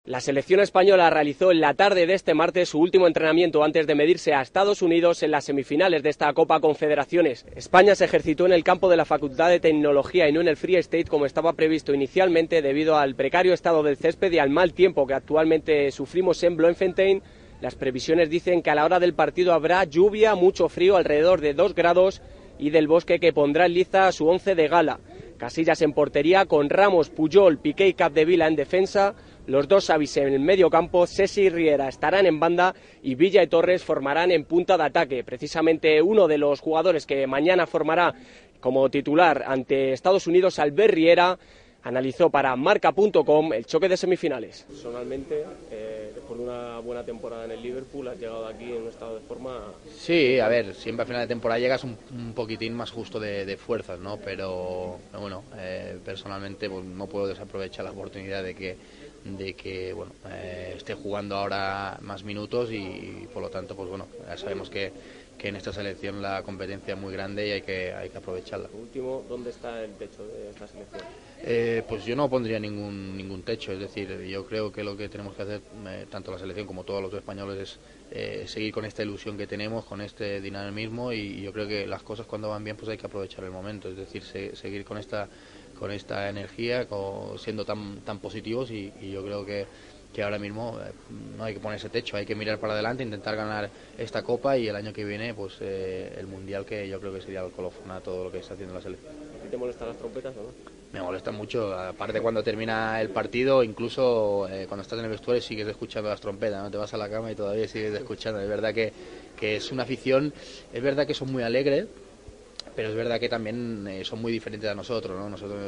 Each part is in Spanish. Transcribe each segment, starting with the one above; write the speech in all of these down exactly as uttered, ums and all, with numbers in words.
La selección española realizó en la tarde de este martes su último entrenamiento antes de medirse a Estados Unidos en las semifinales de esta Copa Confederaciones. España se ejercitó en el campo de la Facultad de Tecnología y no en el Free State como estaba previsto inicialmente debido al precario estado del césped y al mal tiempo que actualmente sufrimos en Bloemfontein. Las previsiones dicen que a la hora del partido habrá lluvia, mucho frío, alrededor de dos grados, y Del Bosque, que pondrá en liza a su once de gala. Casillas en portería con Ramos, Puyol, Piqué y Capdevila en defensa. Los dos Xavis en el medio campo, Sesi y Riera estarán en banda y Villa y Torres formarán en punta de ataque. Precisamente uno de los jugadores que mañana formará como titular ante Estados Unidos, Albert Riera, analizó para marca punto com el choque de semifinales. Personalmente, eh, después de una buena temporada en el Liverpool, has llegado aquí en un estado de forma... Sí, a ver, siempre a final de temporada llegas un, un poquitín más justo de, de fuerzas, ¿no? Pero, bueno, eh, personalmente pues, no puedo desaprovechar la oportunidad de que, de que bueno, eh, esté jugando ahora más minutos y, y por lo tanto, pues bueno, ya sabemos que que en esta selección la competencia es muy grande y hay que, hay que aprovecharla. Por último, ¿dónde está el techo de esta selección? Eh, pues yo no pondría ningún ningún techo, es decir, yo creo que lo que tenemos que hacer, eh, tanto la selección como todos los españoles, es eh, seguir con esta ilusión que tenemos, con este dinamismo, y, y yo creo que las cosas cuando van bien pues hay que aprovechar el momento, es decir, se, seguir con esta con esta energía, con, siendo tan tan positivos y, y yo creo que que ahora mismo eh, no hay que ponerse techo, hay que mirar para adelante, intentar ganar esta Copa y el año que viene pues eh, el Mundial, que yo creo que sería el colofón a todo lo que está haciendo la selección. ¿A ti te molestan las trompetas o no? Me molesta mucho, aparte cuando termina el partido, incluso eh, cuando estás en el vestuario sigues escuchando las trompetas, ¿no? Te vas a la cama y todavía sigues escuchando. Es verdad que, que es una afición, es verdad que son muy alegres, pero es verdad que también eh, son muy diferentes a nosotros, ¿no? Nosotros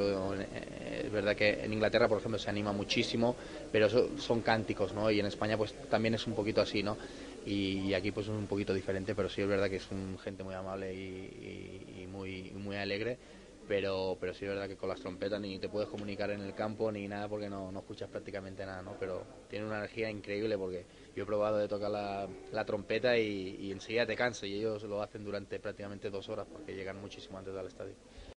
eh, es verdad que en Inglaterra, por ejemplo, se anima muchísimo, pero eso son cánticos, ¿no? Y en España pues también es un poquito así, ¿no? Y, y aquí pues es un poquito diferente, pero sí es verdad que es un gente muy amable y, y, y muy muy alegre. Pero, pero sí es verdad que con las trompetas ni te puedes comunicar en el campo ni nada porque no, no escuchas prácticamente nada, ¿no? Pero tiene una energía increíble porque yo he probado de tocar la, la trompeta y, y enseguida te cansa, y ellos lo hacen durante prácticamente dos horas porque llegan muchísimo antes del estadio.